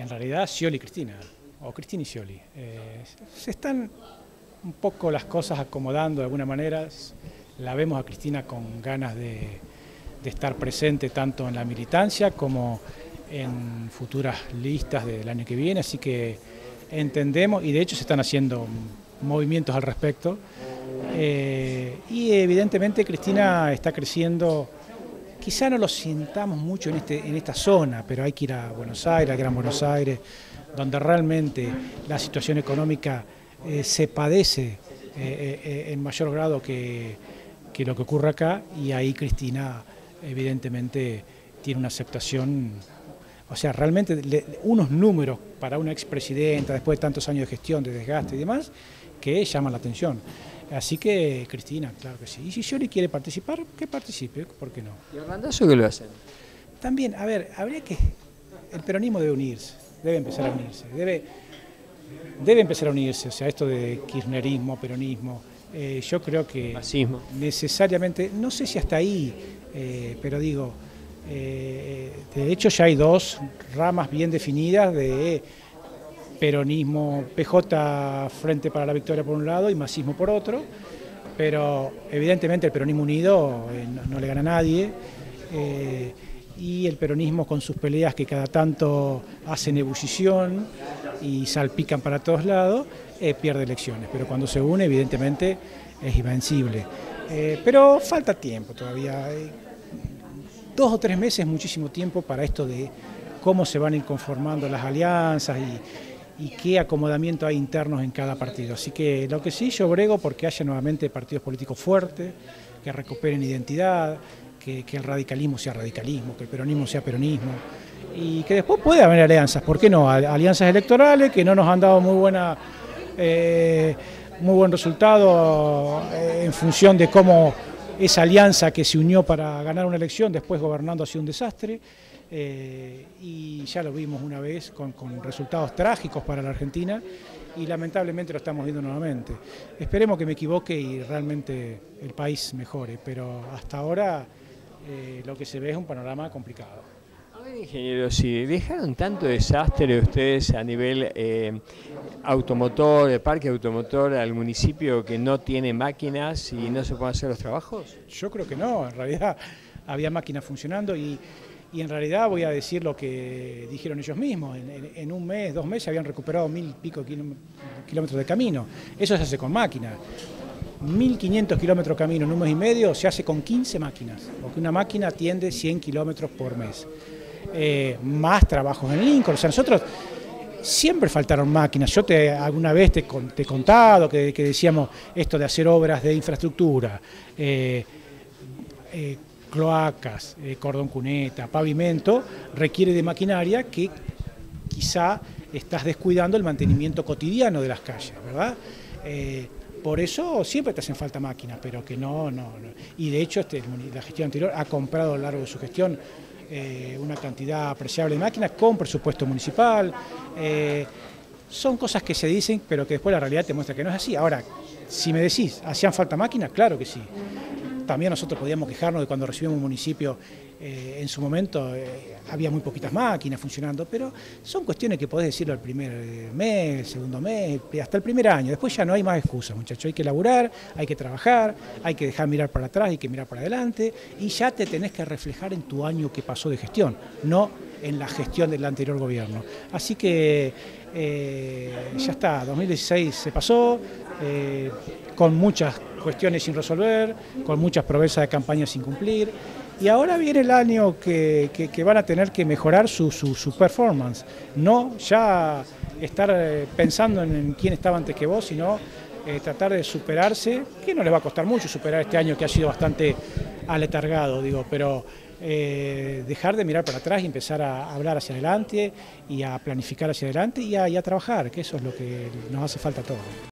En realidad Scioli y Cristina, o Cristina y Scioli. Se están un poco las cosas acomodando de alguna manera. La vemos a Cristina con ganas de estar presente tanto en la militancia como en futuras listas del año que viene, así que entendemos, y de hecho se están haciendo movimientos al respecto, y evidentemente Cristina está creciendo. Quizá no lo sintamos mucho en esta zona, pero hay que ir a Buenos Aires, al Gran Buenos Aires, donde realmente la situación económica se padece en mayor grado que lo que ocurre acá, y ahí Cristina evidentemente tiene una aceptación, o sea, realmente unos números para una expresidenta después de tantos años de gestión, de desgaste y demás, que llaman la atención. Así que Cristina, claro que sí. Y si Scioli quiere participar, que participe, ¿por qué no? ¿Y Randazzo qué lo hacen? También, a ver, habría que... El peronismo debe unirse, debe empezar a unirse, debe empezar a unirse, o sea, esto de kirchnerismo, peronismo, yo creo que Fascismo. necesariamente, no sé si hasta ahí, pero digo, de hecho ya hay dos ramas bien definidas de peronismo, PJ, Frente para la Victoria por un lado y masismo por otro, pero evidentemente el peronismo unido no le gana a nadie, y el peronismo con sus peleas que cada tanto hacen ebullición y salpican para todos lados, pierde elecciones, pero cuando se une evidentemente es invencible. Pero falta tiempo todavía, 2 o 3 meses es muchísimo tiempo para esto de cómo se van a ir conformando las alianzas y qué acomodamiento hay internos en cada partido. Así que lo que sí, yo brego porque haya nuevamente partidos políticos fuertes, que recuperen identidad, que el radicalismo sea radicalismo, que el peronismo sea peronismo, y que después puede haber alianzas, ¿por qué no? Alianzas electorales que no nos han dado muy buen resultado en función de cómo esa alianza que se unió para ganar una elección, después gobernando ha sido un desastre, y ya lo vimos una vez con resultados trágicos para la Argentina, y lamentablemente lo estamos viendo nuevamente. Esperemos que me equivoque y realmente el país mejore, pero hasta ahora lo que se ve es un panorama complicado. A ver, ingeniero, si dejaron tanto desastre ustedes a nivel automotor, de parque automotor, al municipio que no tiene máquinas y no se pueden hacer los trabajos. Yo creo que no, en realidad había máquinas funcionando y en realidad voy a decir lo que dijeron ellos mismos, en un mes, 2 meses habían recuperado 1000 y pico kilómetros de camino. Eso se hace con máquinas. 1500 kilómetros de camino en un mes y medio se hace con 15 máquinas, porque una máquina atiende 100 kilómetros por mes. Más trabajos en Lincoln, o sea, nosotros siempre faltaron máquinas. Yo alguna vez te he contado que decíamos esto de hacer obras de infraestructura, cloacas, cordón cuneta, pavimento, requiere de maquinaria que quizá estás descuidando el mantenimiento cotidiano de las calles, ¿verdad? Por eso siempre te hacen falta máquinas, pero que no. Y de hecho la gestión anterior ha comprado a lo largo de su gestión una cantidad apreciable de máquinas con presupuesto municipal. Son cosas que se dicen, pero que después la realidad te muestra que no es así. Ahora, si me decís, ¿hacían falta máquinas? Claro que sí. También nosotros podíamos quejarnos de cuando recibimos un municipio, en su momento había muy poquitas máquinas funcionando, pero son cuestiones que podés decirlo el primer mes, el segundo mes, hasta el primer año. Después ya no hay más excusas, muchachos. Hay que laburar, hay que trabajar, hay que dejar mirar para atrás, hay que mirar para adelante, y ya te tenés que reflejar en tu año que pasó de gestión, no en la gestión del anterior gobierno. Así que ya está, 2016 se pasó, con muchas cuestiones sin resolver, con muchas promesas de campaña sin cumplir, y ahora viene el año que van a tener que mejorar su performance, no ya estar pensando en quién estaba antes que vos, sino tratar de superarse, que no les va a costar mucho superar este año que ha sido bastante aletargado, digo, pero dejar de mirar para atrás y empezar a hablar hacia adelante y a planificar hacia adelante y a trabajar, que eso es lo que nos hace falta a todos.